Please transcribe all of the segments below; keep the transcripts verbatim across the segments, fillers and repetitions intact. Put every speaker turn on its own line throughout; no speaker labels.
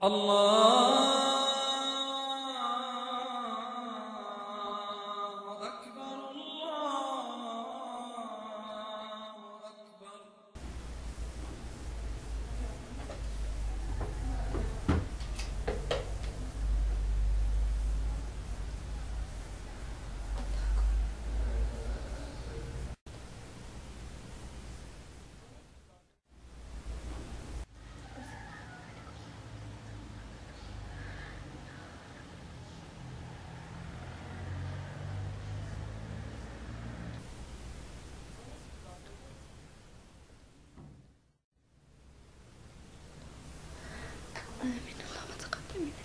الله أكبر الله أكبر.
آمين اللهم تقبل منا.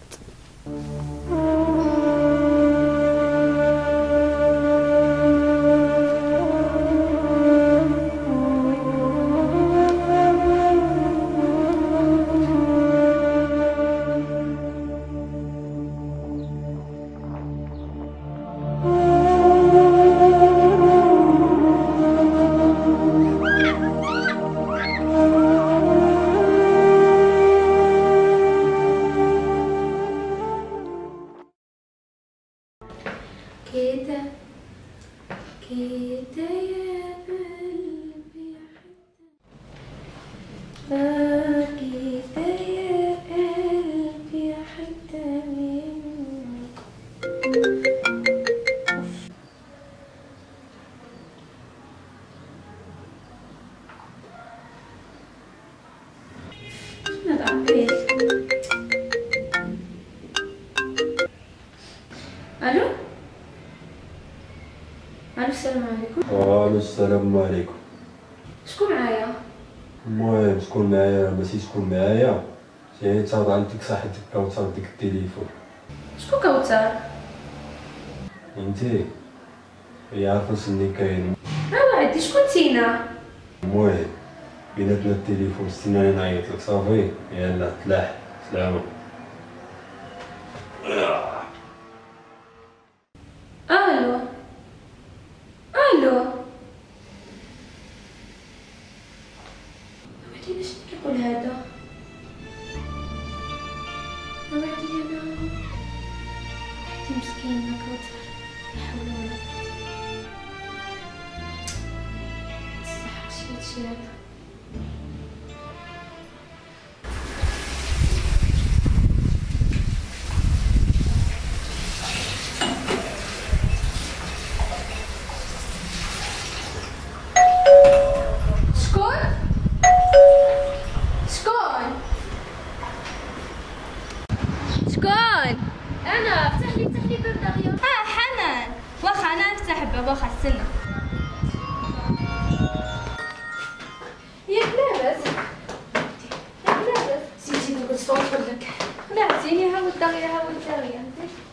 كده كده يا قلبي حتى آه كده يا قلبي حتى مني. شنو العبيد؟ الو الو السلام عليكم.
وعليكم السلام عليكم.
شكون معايا؟
المهم شكون معايا ماشي شكون معايا، يعني تاخد عندك صاحبتك كوثر ديك التليفون.
شكون كوثر؟
انتي هي عارفه شنو كاين.
ها وعدي شكون تينا؟
المهم بيناتنا التليفون ستينا نعيط لك صافي يلا تلاح سلامة.
الو الو وعدينا شنو كيقول هذا؟ وعدي انا وحدي مسكينه كوثر لا حول ولا قوه. صح شي هادشي هذا. شكون؟ شكون؟ شكون؟ أنا افتح لي افتح لي باب دغيا.
اه حنان، واخا انا نفتح الباب واخا استنى.
ياك لاباس؟ ياك لاباس؟ سيدي سيدي قلت صوت لك. لا عزيني هاود دغيا هاود دغيا.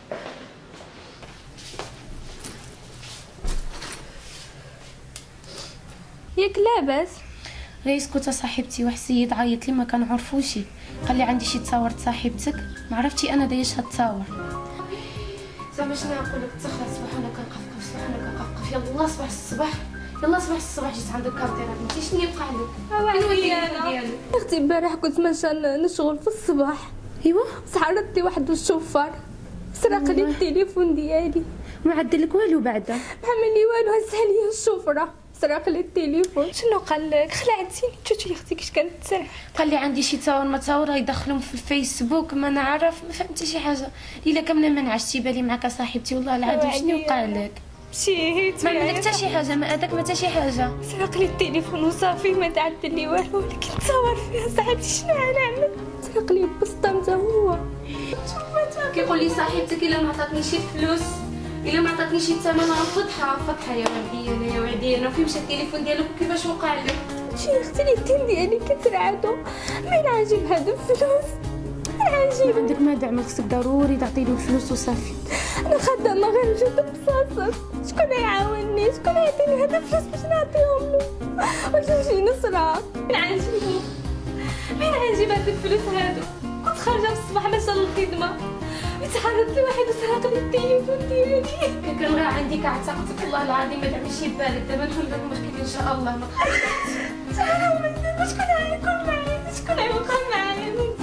ياك لاباس؟
غير اسكت صاحبتي، واحد السيد عيط لي ما كنعرفوش، قال لي عندي شي تصاور صاحبتك، ما عرفتي انا دايش هاد التصاور. زعما شنو نقول لك؟ تخلص صباح انا كنقفقف صباح انا كنقفقف يلا صباح الصباح يلا صباح الصباح جيت عند الكاميرا بنتي شنو يبقى عليك؟
ايوا انا اختي امبارح كنت ماشيه نشغل في الصباح،
ايوا
صح ردي واحد الشوفار سرق لي التليفون ديالي،
ما عدل لك والو بعدا،
ما عمل لي والو، هز عليا الشوفره سرق لي التليفون. شنو قال لك؟ خلعتيني شوفي اختي كيش كانت تسرح.
قال لي عندي شي تصاور ما تصاور يدخلهم في الفيسبوك ما نعرف، ما فهمتي شي حاجه. الا كامله ما نعشتي بالي معك صاحبتي والله العظيم شنو وقع لك؟
مشيت
ما عمل لك حتى شي حاجه، ما اذاك ما حتى شي حاجه.
سرق لي التليفون وصافي ما تعدل لي والو، ولكن تصور فيها صاحبتي شنو غنعمل؟ سرق لي البسطه حتى هو.
كيقول لي صاحبتك الا ما عطاتني شي فلوس الا ما عطاتني شي ثمن غنفضحها. فضحها يا ولدي انا يا ولدي انا. فين مشى التليفون ديالك وكيفاش وقع لك؟
شي اختي اليدين ديالي كترعدو، مين عاجب هاد الفلوس؟ مين عاجب؟
عندك ما دعم، خصك ضروري تعطي له الفلوس وصافي.
انا خدامه غير جد بصاصه، شكون يعاونني؟ شكون يعطيني هاد الفلوس باش نعطيهم له؟ واش شي نصرة؟ مين عاجبني؟ مين عاجب هاد الفلوس هادو؟ كنت خارجه في الصباح ماشيه للخدمه، تعرضت لي واحد وسرق لي التليفون ديالي.
كان راه عندي كعتقتك والله العظيم ما تعملش بالك، دابا ندخل لك المشكل ان شاء الله. ما
شكون غيكون معايا؟ شكون غيوقع معايا بنتي؟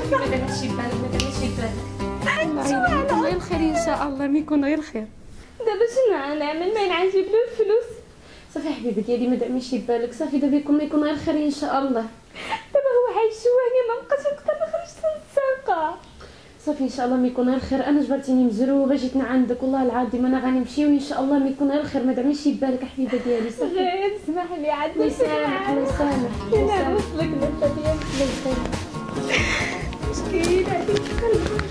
صافي ما دامتش بالك ما دامتش بالك. الله يكون غير الخير ان شاء الله، ما يكون غير الخير.
دابا شنو غنعمل؟ ما نعجب له الفلوس.
صافي حبيبه ديالي ما دامتش بالك، صافي دابا يكون ما يكون غير الخير ان شاء الله.
دابا هو عايشواني ما بقاش نقدر نخرج نتساقى.
صافي ان شاء الله ما يكون غير الخير. انا جبرتيني مزروبه جيتنا عندك والله العظيم، انا غنمشيو ان شاء الله ما يكون غير الخير، ما دامتش بالك حبيبه ديالي. صافي
غير اسمح لي عاد
الله يسامحك الله يسامحك الله
انا
يسامحك
نوصلك للتا ديالك.
الله يسامحك.
اش كاين عليك قلبي؟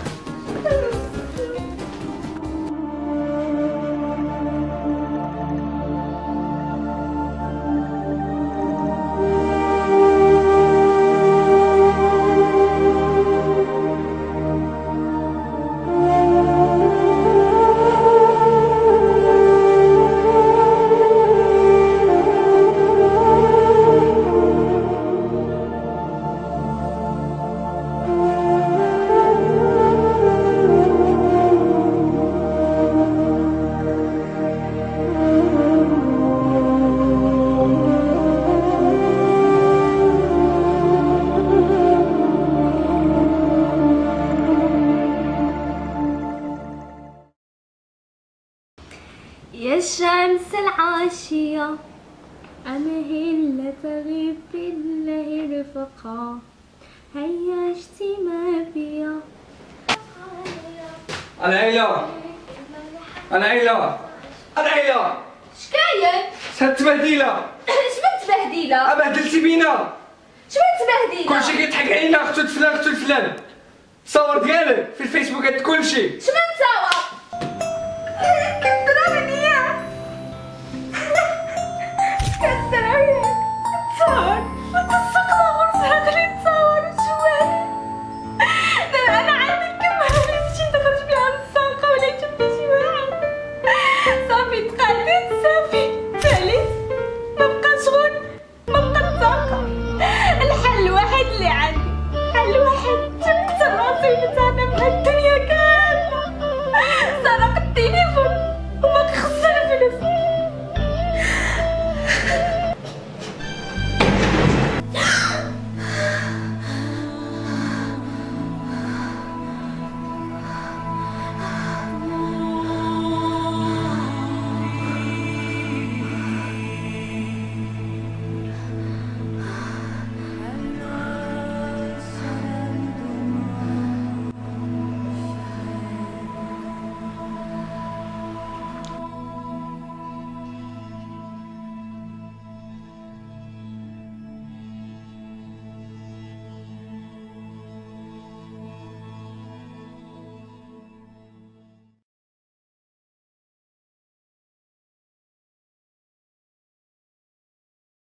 يا الشمس العاشية أنا هلا تغيب بالله رفقا، هيا اجتماع بيا.
العيلة العيلة العيلة
شكاين؟
شحال تبهديلة؟
شمن تبهديلة؟
أبهدلتي بينا
شمن تبهديلة؟
كلشي كيضحك علينا، اختو الفلان اختو الفلان التصاور ديالك في الفيسبوك هاد كلشي.
شمن انت؟